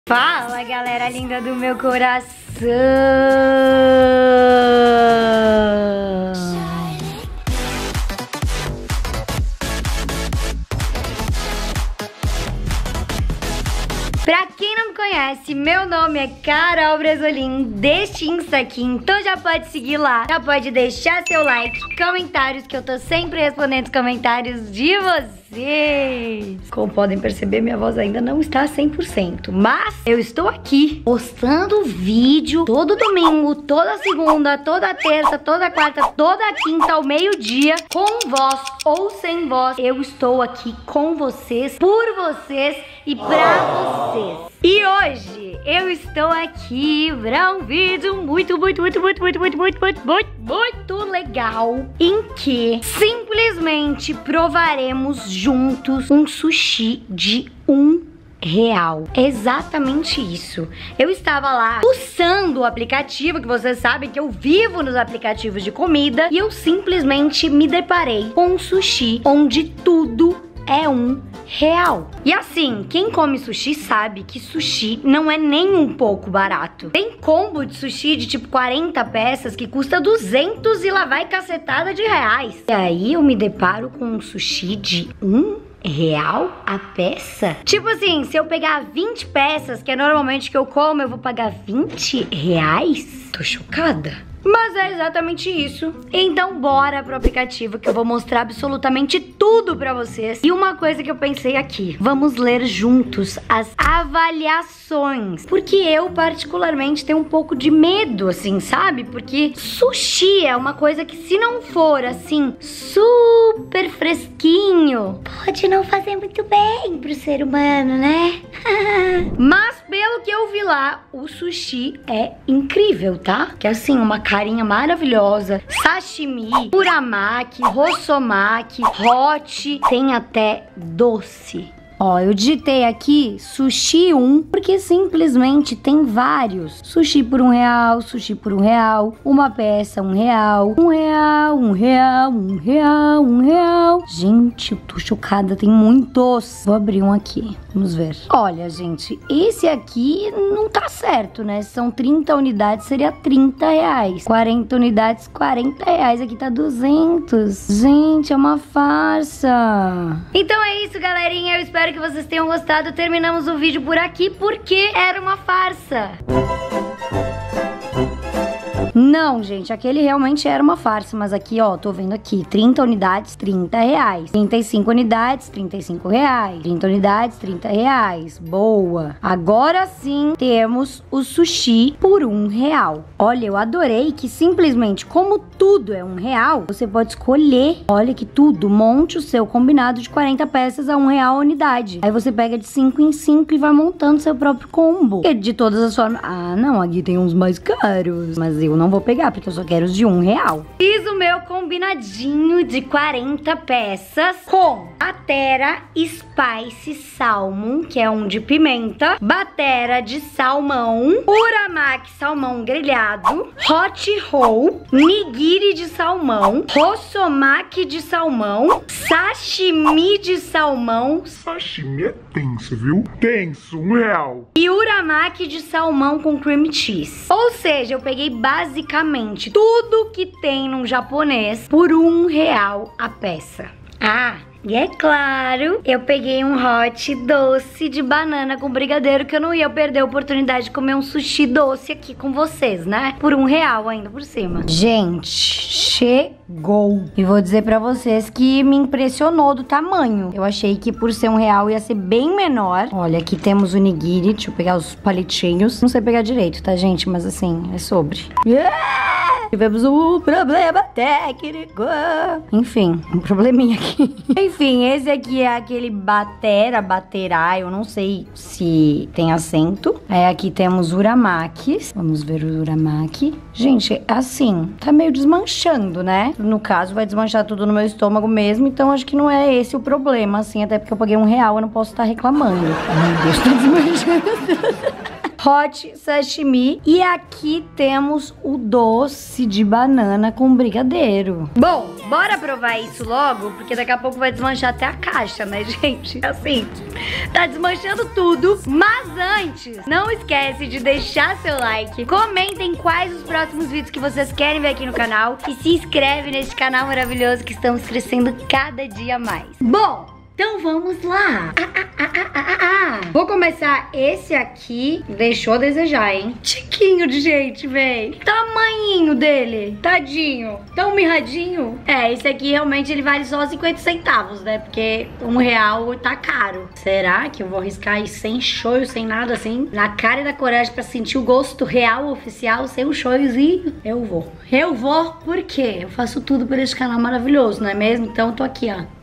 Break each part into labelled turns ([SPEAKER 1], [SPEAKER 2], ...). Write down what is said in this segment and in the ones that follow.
[SPEAKER 1] Fala, galera linda do meu coração! Pra quem não me conhece, meu nome é Carol Bresolim, deste Insta aqui, então já pode seguir lá, já pode deixar seu like, comentários, que eu tô sempre respondendo os comentários de vocês. Como podem perceber, minha voz ainda não está 100%, mas eu estou aqui postando vídeo todo domingo, toda segunda, toda terça, toda quarta, toda quinta ao meio-dia, com voz ou sem voz. Eu estou aqui com vocês, por vocês e pra vocês. E hoje eu estou aqui para um vídeo muito legal, em que simplesmente provaremos juntos um sushi de R$1. Exatamente isso. Eu estava lá fuçando o aplicativo, que vocês sabem que eu vivo nos aplicativos de comida, e eu simplesmente me deparei com um sushi onde tudo é R$1. E assim, quem come sushi sabe que sushi não é nem um pouco barato. Tem combo de sushi de tipo 40 peças que custa 200 e lá vai cacetada de reais. E aí eu me deparo com um sushi de R$1 a peça? Tipo assim, se eu pegar 20 peças, que é normalmente o que eu como, eu vou pagar R$20? Tô chocada. Mas é exatamente isso. Então bora pro aplicativo que eu vou mostrar absolutamente tudo pra vocês. E uma coisa que eu pensei aqui, vamos ler juntos as avaliações. Porque eu particularmente tenho um pouco de medo, assim, sabe? Porque sushi é uma coisa que, se não for assim, super fresquinho, pode não fazer muito bem pro ser humano, né? Mas pelo que eu vi lá, o sushi é incrível, tá? Que é assim, uma carinha maravilhosa, sashimi, uramaki, rossomaki, hot, tem até doce. Ó, eu digitei aqui sushi 1, porque simplesmente tem vários. Sushi por R$1, sushi por R$1, uma peça R$1, R$1. Gente, eu tô chocada, tem muitos. Vou abrir um aqui, vamos ver. Olha, gente, esse aqui não tá certo, né? São 30 unidades, seria R$30. 40 unidades, R$40. Aqui tá 200. Gente, é uma farsa. Então é isso, galerinha. Eu espero que vocês tenham gostado. Terminamos o vídeo por aqui porque era uma farsa. Não, gente, aquele realmente era uma farsa, mas aqui, ó, tô vendo aqui, 30 unidades, R$30. 35 unidades, R$35. 30 unidades, R$30. Boa. Agora sim, temos o sushi por R$1. Olha, eu adorei que simplesmente, como tudo é R$1, você pode escolher, olha que tudo, monte o seu combinado de 40 peças a R$1 a unidade. Aí você pega de 5 em 5 e vai montando seu próprio combo. E de todas as formas... Ah, não, aqui tem uns mais caros, mas eu não vou pegar, porque eu só quero os de R$1. Fiz o meu combinadinho de 40 peças com batera spice salmon, que é um de pimenta, batera de salmão, uramaki salmão grelhado, hot roll, nigiri de salmão, rossomaki de salmão, sashimi de salmão.
[SPEAKER 2] Sashimi é tenso, viu? Tenso, R$1.
[SPEAKER 1] E uramaki de salmão com cream cheese. Ou seja, eu peguei basicamente tudo que tem num japonês por R$1 a peça. Ah, e é claro, eu peguei um hot doce de banana com brigadeiro, que eu não ia perder a oportunidade de comer um sushi doce aqui com vocês, né? Por R$1 ainda por cima. Gente, chegou! E vou dizer pra vocês que me impressionou do tamanho. Eu achei que por ser R$1 ia ser bem menor. Olha, aqui temos o nigiri. Deixa eu pegar os palitinhos. Não sei pegar direito, tá, gente? Mas assim, é sobre. Tivemos um problema técnico. Enfim, um probleminha aqui. Enfim, esse aqui é aquele baterá, eu não sei se tem acento. Aí aqui temos uramakis. Vamos ver o uramaki. Gente, assim, tá meio desmanchando, né? No caso, vai desmanchar tudo no meu estômago mesmo, então acho que não é esse o problema, assim, até porque eu paguei R$1, eu não posso estar reclamando. Ai, meu Deus, tá desmanchando tudo. hot sashimi. E aqui temos o doce de banana com brigadeiro. Bom, bora provar isso logo, porque daqui a pouco vai desmanchar até a caixa, né, gente? Assim, tá desmanchando tudo. Mas antes, não esquece de deixar seu like, comentem quais os próximos vídeos que vocês querem ver aqui no canal e se inscreve neste canal maravilhoso que estamos crescendo cada dia mais. Bom, então vamos lá. Vou começar esse aqui. Deixou a desejar, hein? Tiquinho de gente, véi. Tamanhinho dele. Tadinho. Tão mirradinho. É, esse aqui realmente ele vale só 50 centavos, né? Porque R$1 tá caro. Será que eu vou arriscar aí sem shoyu, sem nada assim? Na cara e na coragem pra sentir o gosto real, oficial, sem um shoyuzinho? Eu vou. Eu vou porque eu faço tudo por esse canal maravilhoso, não é mesmo? Então eu tô aqui, ó.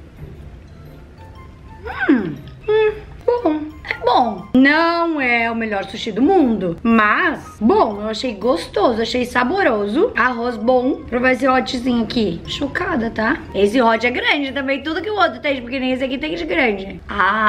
[SPEAKER 1] Bom, é bom. Não é o melhor sushi do mundo, mas bom, eu achei gostoso, achei saboroso. Arroz bom. Provar esse hotzinho aqui. Chocada, tá? Esse hot é grande também, tudo que o outro tem de pequenininho, esse aqui tem de grande.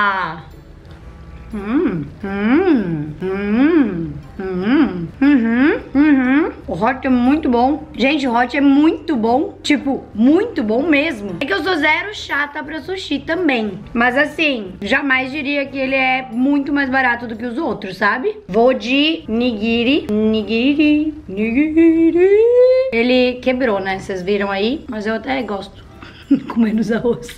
[SPEAKER 1] O hot é muito bom. Gente, o hot é muito bom. Tipo, muito bom mesmo. É que eu sou zero chata pra sushi também. Mas assim, jamais diria que ele é muito mais barato do que os outros, sabe? Vou de nigiri. Nigiri. Ele quebrou, né? Vocês viram aí? Mas eu até gosto com menos arroz.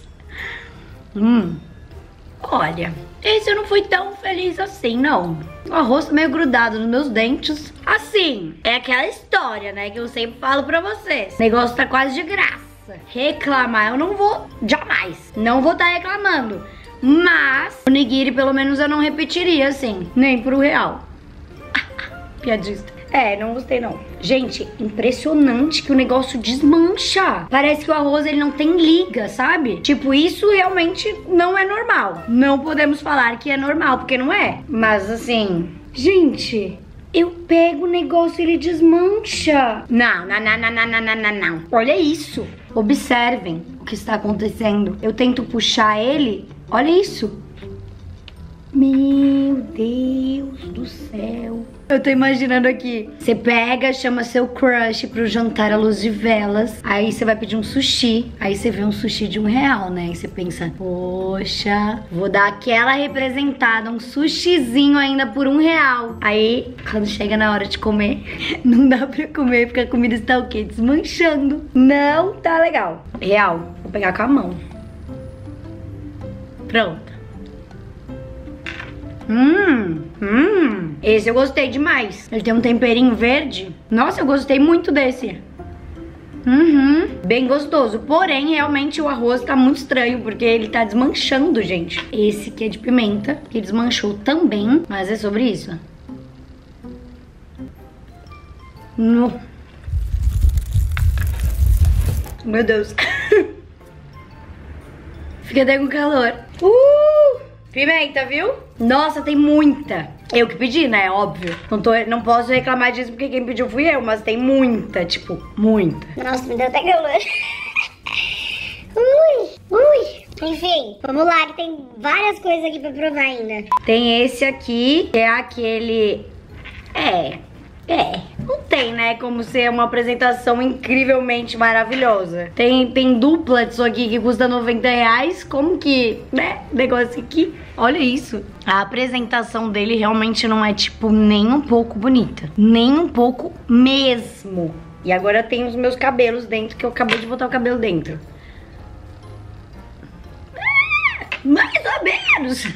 [SPEAKER 1] Olha, esse eu não fui tão feliz assim, não. O arroz tá meio grudado nos meus dentes. Assim, é aquela história, né, que eu sempre falo pra vocês. O negócio tá quase de graça. Reclamar eu não vou, jamais. Não vou tá reclamando. Mas o nigiri, pelo menos, eu não repetiria, assim. Nem pro R$1. Piadista. É, não gostei não. Gente, impressionante que o negócio desmancha. Parece que o arroz ele não tem liga, sabe? Tipo, isso realmente não é normal. Não podemos falar que é normal, porque não é. Mas assim, gente, eu pego o negócio e ele desmancha. Não. Olha isso. Observem o que está acontecendo. Eu tento puxar ele. Olha isso. Meu Deus do céu. Eu tô imaginando aqui. Você pega, chama seu crush pro jantar à luz de velas. Aí você vai pedir um sushi. Aí você vê um sushi de R$1, né? Aí você pensa, poxa, vou dar aquela representada, um sushizinho ainda por R$1. Aí, quando chega na hora de comer, não dá pra comer porque a comida está o quê? Desmanchando. Não tá legal. Real, vou pegar com a mão. Pronto. Esse eu gostei demais. Ele tem um temperinho verde. Nossa, eu gostei muito desse. Bem gostoso. Porém, realmente o arroz tá muito estranho, porque ele tá desmanchando, gente. Esse que é de pimenta, que desmanchou também. Mas é sobre isso. Meu Deus. Fiquei até com calor. Pimenta, viu? Nossa, tem muita. Eu que pedi, né? Óbvio. Não posso reclamar disso porque quem pediu fui eu, mas tem muita, tipo, muita.
[SPEAKER 3] Nossa, me deu até calor. Enfim, vamos lá, que tem várias coisas aqui pra provar ainda.
[SPEAKER 1] Tem esse aqui, que é aquele... Não tem, né, como ser uma apresentação incrivelmente maravilhosa. Tem dupla disso aqui que custa R$90. Como que, né, negócio aqui. Olha isso. A apresentação dele realmente não é, tipo, nem um pouco bonita. Nem um pouco mesmo. E agora tem os meus cabelos dentro, que eu acabei de botar o cabelo dentro. Mais ou menos.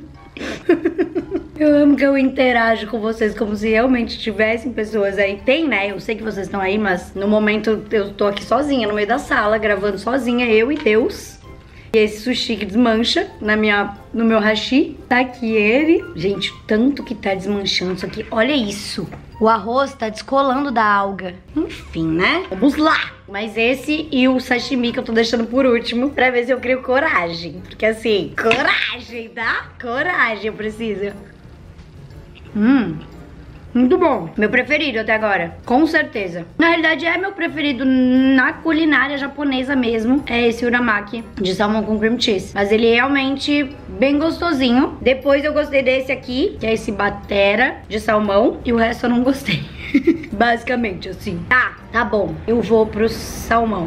[SPEAKER 1] Eu amo que eu interajo com vocês como se realmente tivessem pessoas aí. Tem, né? Eu sei que vocês estão aí, mas no momento eu tô aqui sozinha, no meio da sala, gravando sozinha, eu e Deus. E esse sushi que desmancha no meu hashi. Tá aqui ele. Gente, tanto que tá desmanchando isso aqui. Olha isso. O arroz tá descolando da alga. Enfim, né? Vamos lá. Mas esse e o sashimi que eu tô deixando por último, pra ver se eu crio coragem. Porque assim, coragem, tá? Coragem eu preciso. Muito bom. Meu preferido até agora, com certeza. Na realidade é meu preferido na culinária japonesa mesmo. É esse uramaki de salmão com cream cheese. Mas ele é realmente bem gostosinho. Depois eu gostei desse aqui, que é esse batera de salmão. E o resto eu não gostei. Basicamente assim. Tá bom. Eu vou pro salmão.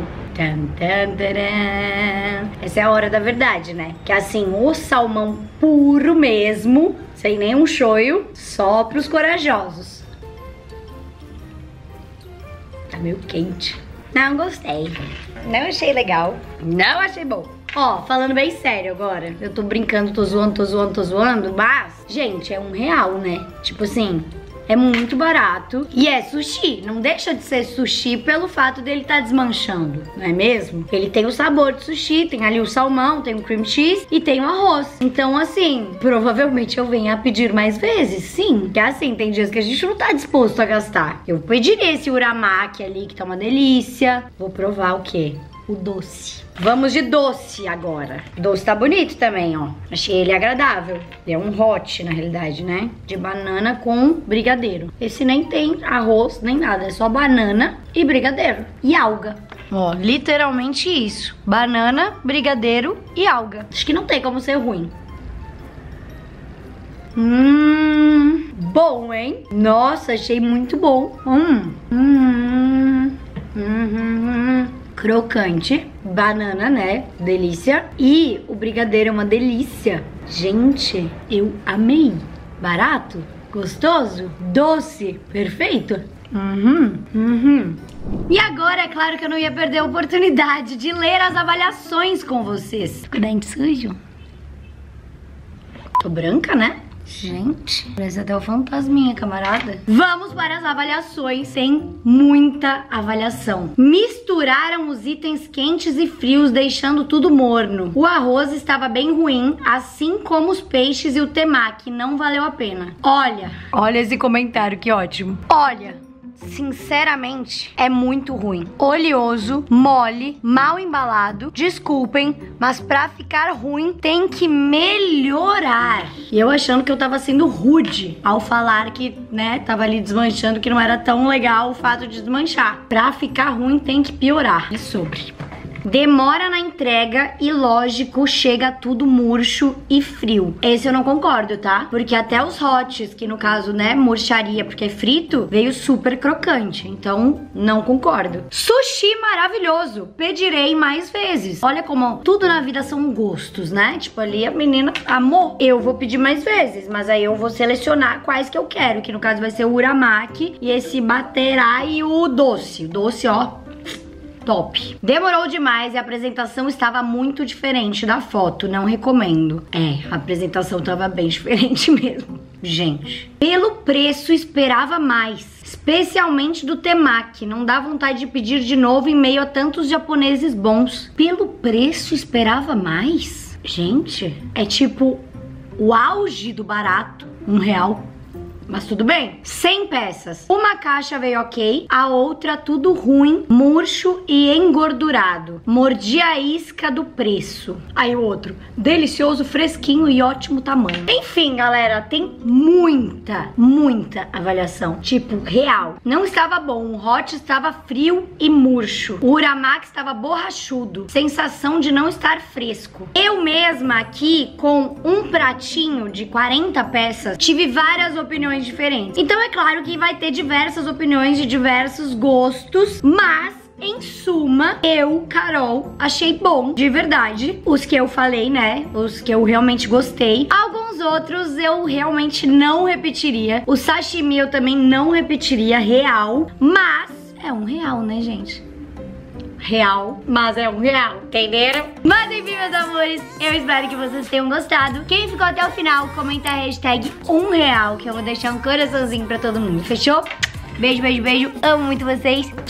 [SPEAKER 1] Essa é a hora da verdade, né? Que assim, o salmão puro mesmo, sem nenhum shoyu, só pros corajosos. Tá meio quente. Não gostei. Não achei legal. Não achei bom. Ó, falando bem sério agora. Eu tô brincando, tô zoando, mas, gente, é R$1, né? Tipo assim, é muito barato e é sushi. Não deixa de ser sushi pelo fato dele estar desmanchando, não é mesmo? Ele tem o sabor de sushi, tem ali o salmão, tem o cream cheese e tem o arroz. Então, assim, provavelmente eu venha a pedir mais vezes, sim. Porque assim, tem dias que a gente não tá disposto a gastar. Eu pediria esse uramaki ali, que tá uma delícia. Vou provar o quê? O doce. Vamos de doce agora. O doce tá bonito também, ó. Achei ele agradável. É um hot, na realidade, né? De banana com brigadeiro. Esse nem tem arroz, nem nada. É só banana e brigadeiro. E alga. Ó, literalmente isso. Banana, brigadeiro e alga. Acho que não tem como ser ruim. Bom, hein? Nossa, achei muito bom. Crocante, banana, né? Delícia. E o brigadeiro é uma delícia. Gente, eu amei. Barato, gostoso, doce, perfeito. E agora, é claro que eu não ia perder a oportunidade de ler as avaliações com vocês. Tô com o dente sujo. Tô branca, né? Gente, parece até o fantasminha, camarada. Vamos para as avaliações sem muita avaliação. Misturaram os itens quentes e frios, deixando tudo morno. O arroz estava bem ruim, assim como os peixes e o temaki. Não valeu a pena. Olha esse comentário, que ótimo. Olha, sinceramente, é muito ruim. Oleoso, mole, mal embalado. Desculpem, mas pra ficar ruim tem que melhorar. E eu achando que eu tava sendo rude ao falar que, né, tava ali desmanchando, que não era tão legal o fato de desmanchar. Pra ficar ruim tem que piorar. É sobre. Demora na entrega e, lógico, chega tudo murcho e frio. Esse eu não concordo, tá? Porque até os hots, que no caso, né, murcharia porque é frito, veio super crocante. Então, não concordo. Sushi maravilhoso. Pedirei mais vezes. Olha como tudo na vida são gostos, né? Tipo, ali a menina amou. Eu vou pedir mais vezes, mas aí eu vou selecionar quais que eu quero. Que no caso vai ser o uramaki e esse batera e o doce. O doce, ó, top. Demorou demais e a apresentação estava muito diferente da foto, não recomendo. A apresentação estava bem diferente mesmo, gente. Pelo preço, esperava mais, especialmente do temaki. Não dá vontade de pedir de novo em meio a tantos japoneses bons. Pelo preço, esperava mais? Gente, é tipo o auge do barato, R$1. Mas tudo bem. 100 peças. Uma caixa veio ok, a outra tudo ruim, murcho e engordurado. Mordi a isca do preço. Aí o outro, delicioso, fresquinho e ótimo tamanho. Enfim, galera, tem muita avaliação. Tipo, real. Não estava bom, o hot estava frio e murcho. O uramaki estava borrachudo. Sensação de não estar fresco. Eu mesma aqui, com um pratinho de 40 peças, tive várias opiniões diferentes. Então é claro que vai ter diversas opiniões de diversos gostos, mas em suma, eu, Carol, achei bom, de verdade. Os que eu falei, né? Os que eu realmente gostei. Alguns outros eu realmente não repetiria. O sashimi eu também não repetiria, real. Mas é R$1, né, gente? Real, mas é R$1, entenderam? Mas enfim, meus amores, eu espero que vocês tenham gostado. Quem ficou até o final, comenta a hashtag R$1, que eu vou deixar um coraçãozinho pra todo mundo, fechou? Beijo, beijo, beijo, amo muito vocês.